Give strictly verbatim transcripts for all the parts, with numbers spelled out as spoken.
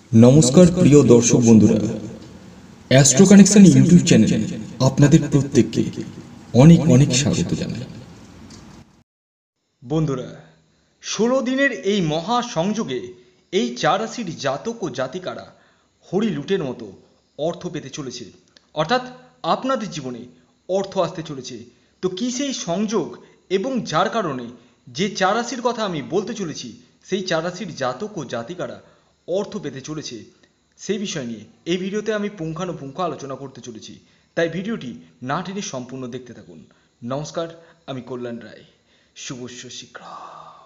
নমস্কার প্রিয় দর্শক বন্ধুরা, অ্যাস্ট্রো কানেকশন ইউটিউব চ্যানেলে আপনাদের প্রত্যেককে অনেক অনেক স্বাগত জানাই। বন্ধুরা, ষোলো দিনের এই মহা সংযোগে এই চার রাশির জাতক ও জাতিকারা হরি লুটের মতো অর্থ পেতে চলেছে, অর্থাৎ আপনাদের জীবনে অর্থ আসতে চলেছে। তো কী সেই সংযোগ এবং যার কারণে যে চার রাশির কথা আমি বলতে চলেছি সেই চার রাশির জাতক ও জাতিকারা অর্থ পেতে চলেছে, সেই বিষয় নিয়ে এই ভিডিওতে আমি পুঙ্খানুপুঙ্খ আলোচনা করতে চলেছি। তাই ভিডিওটি না টেনে সম্পূর্ণ দেখতে থাকুন। নমস্কার, আমি কল্যাণ রায়। শুভস্য শীঘ্রম।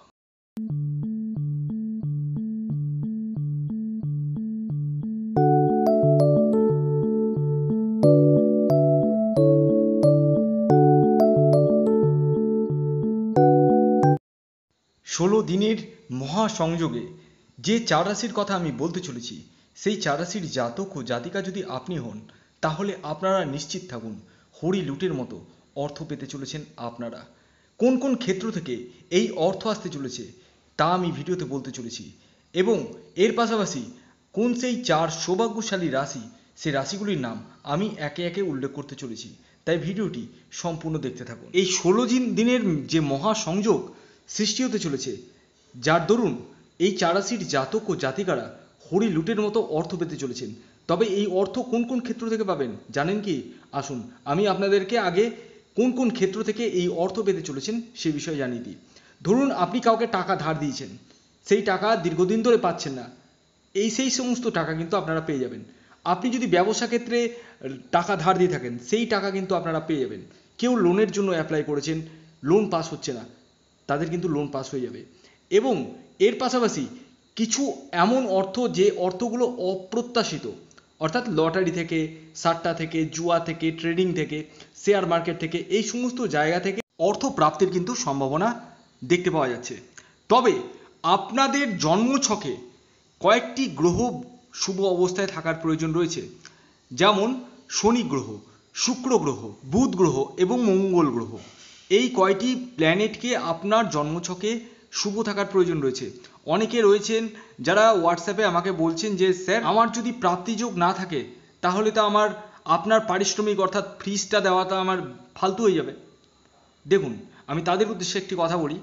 ষোলো দিনের মহাসংযোগে যে চার রাশির কথা আমি বলতে চলেছি সেই চার রাশির জাতক ও জাতিকা যদি আপনি হন, তাহলে আপনারা নিশ্চিত থাকুন হরি লুটের মতো অর্থ পেতে চলেছেন আপনারা। কোন কোন ক্ষেত্র থেকে এই অর্থ আসতে চলেছে তা আমি ভিডিওতে বলতে চলেছি, এবং এর পাশাপাশি কোন সেই চার সৌভাগ্যশালী রাশি সেই রাশিগুলির নাম আমি একে একে উল্লেখ করতে চলেছি। তাই ভিডিওটি সম্পূর্ণ দেখতে থাকুন। এই ষোলো দিনের যে মহাসংযোগ সৃষ্টি হতে চলেছে, যার দরুন এই চার রাশির জাতক ও জাতিকারা হরি লুটের মতো অর্থ পেতে চলেছেন। তবে এই অর্থ কোন কোন ক্ষেত্র থেকে পাবেন জানেন কি? আসুন আমি আপনাদেরকে আগে কোন কোন ক্ষেত্র থেকে এই অর্থ পেতে চলেছেন সে বিষয়ে জানিয়ে দিই। ধরুন আপনি কাউকে টাকা ধার দিয়েছেন, সেই টাকা দীর্ঘদিন ধরে পাচ্ছেন না, এই সেই সমস্ত টাকা কিন্তু আপনারা পেয়ে যাবেন। আপনি যদি ব্যবসা ক্ষেত্রে টাকা ধার দিয়ে থাকেন, সেই টাকা কিন্তু আপনারা পেয়ে যাবেন। কেউ লোনের জন্য অ্যাপ্লাই করেছেন, লোন পাস হচ্ছে না, তাদের কিন্তু লোন পাস হয়ে যাবে। এবং এর পাশাপাশি কিছু এমন অর্থ যে অর্থগুলো অপ্রত্যাশিত, অর্থাৎ লটারি থেকে, সাট্টা থেকে, জুয়া থেকে, ট্রেডিং থেকে, শেয়ার মার্কেট থেকে, এই সমস্ত জায়গা থেকে অর্থ প্রাপ্তির কিন্তু সম্ভাবনা দেখতে পাওয়া যাচ্ছে। তবে আপনাদের জন্মছকে কয়েকটি গ্রহ শুভ অবস্থায় থাকার প্রয়োজন রয়েছে, যেমন শনি গ্রহ, শুক্র গ্রহ, বুধ গ্রহ এবং মঙ্গল গ্রহ। এই কয়টি প্ল্যানেটকে আপনার জন্মছকে শুভ থাকার প্রয়োজন রয়েছে। অনেকে রয়েছেন যারা হোয়াটসঅ্যাপে আমাকে বলছেন যে স্যার আমার যদি প্রাপ্তিযোগ না থাকে তাহলে তো আমার আপনার পারিশ্রমিক অর্থাৎ ফিজটা দেওয়াটা আমার ফালতু হয়ে যাবে। দেখুন, আমি তাদের উদ্দেশ্যে একটি কথা বলি,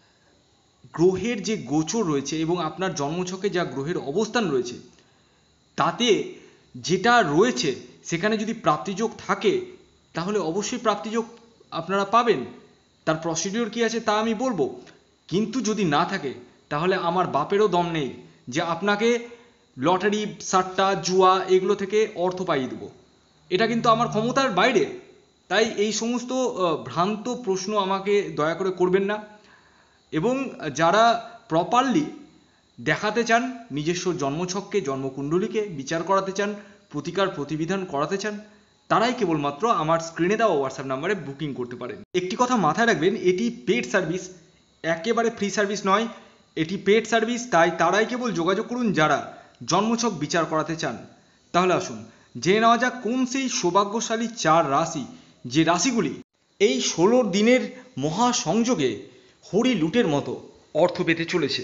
গ্রহের যে গোচর রয়েছে এবং আপনার জন্মছকে যা গ্রহের অবস্থান রয়েছে তাতে যেটা রয়েছে সেখানে যদি প্রাপ্তিযোগ থাকে তাহলে অবশ্যই প্রাপ্তিযোগ আপনারা পাবেন। তার প্রসিডিওর কি আছে তা আমি বলবো, কিন্তু যদি না থাকে তাহলে আমার বাপেরও দম নেই যে আপনাকে লটারি, সাট্টা, জুয়া এগুলো থেকে অর্থ পাইয়ে দেবো। এটা কিন্তু আমার ক্ষমতার বাইরে। তাই এই সমস্ত ভ্রান্ত প্রশ্ন আমাকে দয়া করে করবেন না। এবং যারা প্রপারলি দেখাতে চান, নিজস্ব জন্মছককে, জন্মকুণ্ডলীকে বিচার করাতে চান, প্রতিকার প্রতিবিধান করাতে চান, তারাই কেবলমাত্র আমার স্ক্রিনে দেওয়া হোয়াটসঅ্যাপ নাম্বারে বুকিং করতে পারেন। একটি কথা মাথায় রাখবেন, এটি পেড সার্ভিস, একেবারে ফ্রি সার্ভিস নয়, এটি পেড সার্ভিস। তাই তারাই কেবল যোগাযোগ করুন যারা জন্মছক বিচার করাতে চান। তাহলে আসুন জেনে নেওয়া যাক কোন সেই সৌভাগ্যশালী চার রাশি, যে রাশিগুলি এই ষোলো দিনের মহাসংযোগে হরি লুটের মতো অর্থ পেতে চলেছে।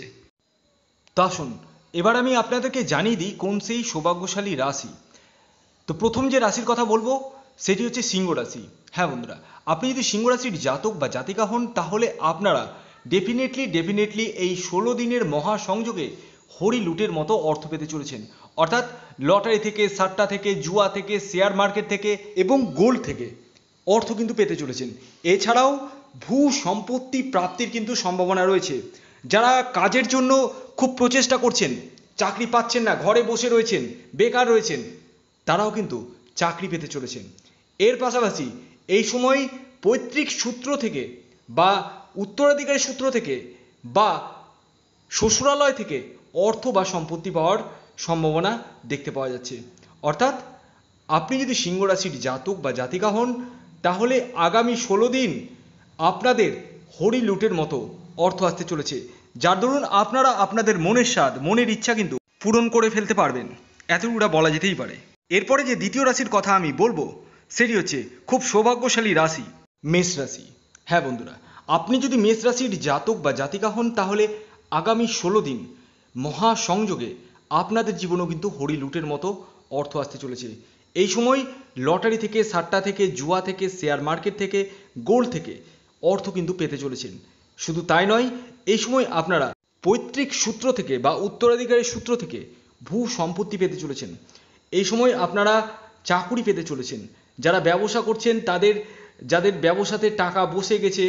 তা আসুন এবার আমি আপনাদেরকে জানিয়ে দিই কোন সেই সৌভাগ্যশালী রাশি। তো প্রথম যে রাশির কথা বলবো সেটি হচ্ছে সিংহ রাশি। হ্যাঁ বন্ধুরা, আপনি যদি সিংহ রাশির জাতক বা জাতিকা হন তাহলে আপনারা ডেফিনেটলি ডেফিনেটলি এই ষোলো দিনের মহাসংযোগে হরি লুটের মতো অর্থ পেতে চলেছেন। অর্থাৎ লটারি থেকে, সাট্টা থেকে, জুয়া থেকে, শেয়ার মার্কেট থেকে এবং গোল্ড থেকে অর্থ কিন্তু পেতে চলেছেন। এছাড়াও ভূ সম্পত্তি প্রাপ্তির কিন্তু সম্ভাবনা রয়েছে। যারা কাজের জন্য খুব প্রচেষ্টা করছেন, চাকরি পাচ্ছেন না, ঘরে বসে রয়েছেন, বেকার রয়েছেন, তারাও কিন্তু চাকরি পেতে চলেছেন। এর পাশাপাশি এই সময় পৈতৃক সূত্র থেকে বা উত্তরাধিকারী সূত্র থেকে বা শ্বশুরালয় থেকে অর্থ বা সম্পত্তি পাওয়ার সম্ভাবনা দেখতে পাওয়া যাচ্ছে। অর্থাৎ আপনি যদি সিংহ রাশির জাতক বা জাতিকা হন তাহলে আগামী ষোলো দিন আপনাদের হরি লুটের মতো অর্থ আসতে চলেছে, যার দরুন আপনারা আপনাদের মনের স্বাদ, মনের ইচ্ছা কিন্তু পূরণ করে ফেলতে পারবেন, এতটুকুটা বলা যেতেই পারে। এরপরে যে দ্বিতীয় রাশির কথা আমি বলবো সেটি হচ্ছে খুব সৌভাগ্যশালী রাশি, মেষ রাশি। হ্যাঁ বন্ধুরা, আপনি যদি মেষ রাশির জাতক বা জাতিকা হন তাহলে আগামী ষোলো দিন মহাসংযোগে আপনাদের জীবনেও কিন্তু হরি লুটের মতো অর্থ আসতে চলেছে। এই সময় লটারি থেকে, সাট্টা থেকে, জুয়া থেকে, শেয়ার মার্কেট থেকে, গোল্ড থেকে অর্থ কিন্তু পেতে চলেছেন। শুধু তাই নয়, এই সময় আপনারা পৈতৃক সূত্র থেকে বা উত্তরাধিকারীর সূত্র থেকে ভূ সম্পত্তি পেতে চলেছেন। এই সময় আপনারা চাকুরি পেতে চলেছেন। যারা ব্যবসা করছেন তাদের, যাদের ব্যবসাতে টাকা বসে গেছে,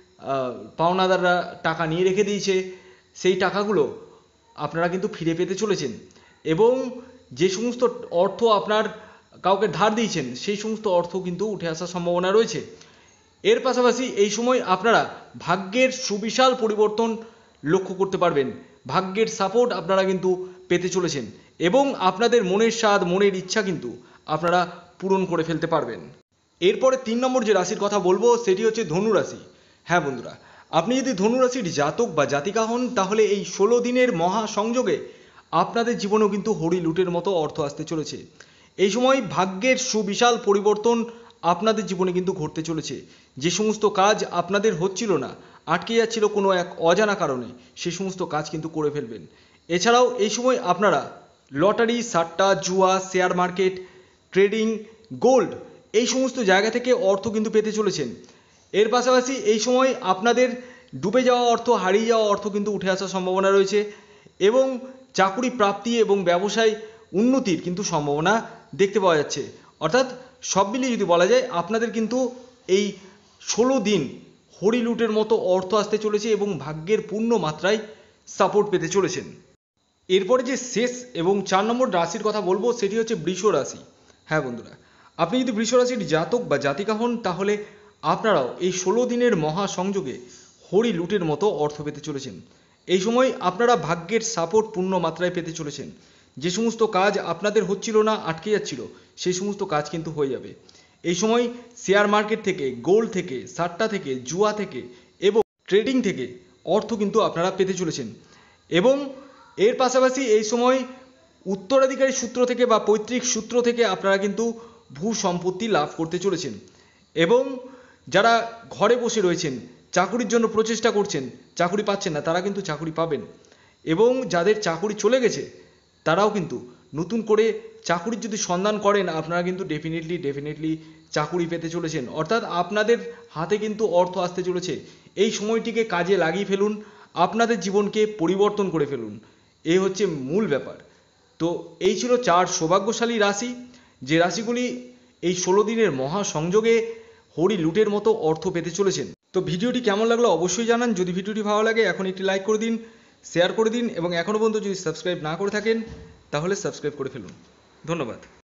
পাওনাদাররা টাকা নিয়ে রেখে দিয়েছে, সেই টাকাগুলো আপনারা কিন্তু ফিরে পেতে চলেছেন। এবং যে সমস্ত অর্থ আপনার কাউকে ধার দিয়েছেন সেই সমস্ত অর্থ কিন্তু উঠে আসার সম্ভাবনা রয়েছে। এর পাশাপাশি এই সময় আপনারা ভাগ্যের সুবিশাল পরিবর্তন লক্ষ্য করতে পারবেন। ভাগ্যের সাপোর্ট আপনারা কিন্তু পেতে চলেছেন এবং আপনাদের মনের স্বাদ, মনের ইচ্ছা কিন্তু আপনারা পূরণ করে ফেলতে পারবেন। এরপরে তিন নম্বর যে রাশির কথা বলবো সেটি হচ্ছে ধনু রাশি। হ্যাঁ বন্ধুরা, আপনি যদি ধনু রাশির জাতক বা জাতিকা হন তাহলে এই ষোলো দিনের মহা সংযোগে আপনাদের জীবনেও কিন্তু হরি লুটের মতো অর্থ আসতে চলেছে। এই সময় ভাগ্যের সুবিশাল পরিবর্তন আপনাদের জীবনে কিন্তু ঘটতে চলেছে। যে সমস্ত কাজ আপনাদের হচ্ছিল না, আটকে যাচ্ছিল কোনো এক অজানা কারণে, সে সমস্ত কাজ কিন্তু করে ফেলবেন। এছাড়াও এই সময় আপনারা লটারি, সাট্টা, জুয়া, শেয়ার মার্কেট, ট্রেডিং, গোল্ড এই সমস্ত জায়গা থেকে অর্থ কিন্তু পেতে চলেছেন। এর পাশাপাশি এই সময় আপনাদের ডুবে যাওয়া অর্থ, হারিয়ে যাওয়া অর্থ কিন্তু উঠে আসার সম্ভাবনা রয়েছে এবং চাকুরি প্রাপ্তি এবং ব্যবসায় উন্নতির কিন্তু সম্ভাবনা দেখতে পাওয়া যাচ্ছে। অর্থাৎ সব মিলিয়ে যদি বলা যায় আপনাদের কিন্তু এই ষোলো দিন হরি লুটের মতো অর্থ আসতে চলেছে এবং ভাগ্যের পূর্ণ মাত্রায় সাপোর্ট পেতে চলেছেন। এরপরে যে শেষ এবং চার নম্বর রাশির কথা বলবো সেটি হচ্ছে বৃষ রাশি। হ্যাঁ বন্ধুরা, আপনি যদি বৃষ রাশির জাতক বা জাতিকা হন তাহলে আপনারাও এই ষোলো দিনের মহা সংযোগে হরি লুটের মতো অর্থ পেতে চলেছেন। এই সময় আপনারা ভাগ্যের সাপোর্ট পূর্ণ মাত্রায় পেতে চলেছেন। যে সমস্ত কাজ আপনাদের হচ্ছিল না, আটকে যাচ্ছিল, সেই সমস্ত কাজ কিন্তু হয়ে যাবে। এই সময় শেয়ার মার্কেট থেকে, গোল্ড থেকে, সাট্টা থেকে, জুয়া থেকে এবং ট্রেডিং থেকে অর্থ কিন্তু আপনারা পেতে চলেছেন। এবং এর পাশাপাশি এই সময় উত্তরাধিকারী সূত্র থেকে বা পৈতৃক সূত্র থেকে আপনারা কিন্তু ভূ সম্পত্তি লাভ করতে চলেছেন। এবং যারা ঘরে বসে রয়েছেন, চাকুরির জন্য প্রচেষ্টা করছেন, চাকুরি পাচ্ছেন না, তারা কিন্তু চাকুরি পাবেন। এবং যাদের চাকুরি চলে গেছে তারাও কিন্তু নতুন করে চাকুরির যদি সন্ধান করেন আপনারা কিন্তু ডেফিনেটলি ডেফিনেটলি চাকুরি পেতে চলেছেন। অর্থাৎ আপনাদের হাতে কিন্তু অর্থ আসতে চলেছে। এই সময়টিকে কাজে লাগিয়ে ফেলুন, আপনাদের জীবনকে পরিবর্তন করে ফেলুন। এই হচ্ছে মূল ব্যাপার। তো এই ছিল চার সৌভাগ্যশালী রাশি, যে রাশিগুলি এই ষোলো দিনের মহা সংযোগে হরি লুটের মতো অর্থ পেতে চলেছেন। তো ভিডিওটি কেমন লাগলো অবশ্যই জানান। যদি ভিডিওটি ভালো লাগে এখন একটি লাইক করে দিন, শেয়ার করে দিন এবং এখনও পর্যন্ত যদি সাবস্ক্রাইব না করে থাকেন তাহলে সাবস্ক্রাইব করে ফেলুন। ধন্যবাদ।